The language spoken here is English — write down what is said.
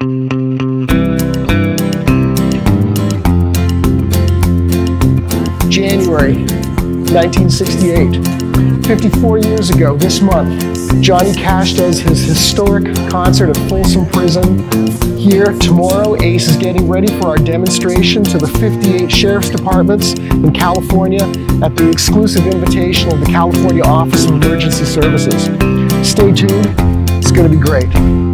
January 1968. 54 years ago this month, Johnny Cash does his historic concert at Folsom Prison. Here tomorrow, Ace is getting ready for our demonstration to the 58 sheriff's departments in California at the exclusive invitation of the California Office of Emergency Services. Stay tuned, it's going to be great.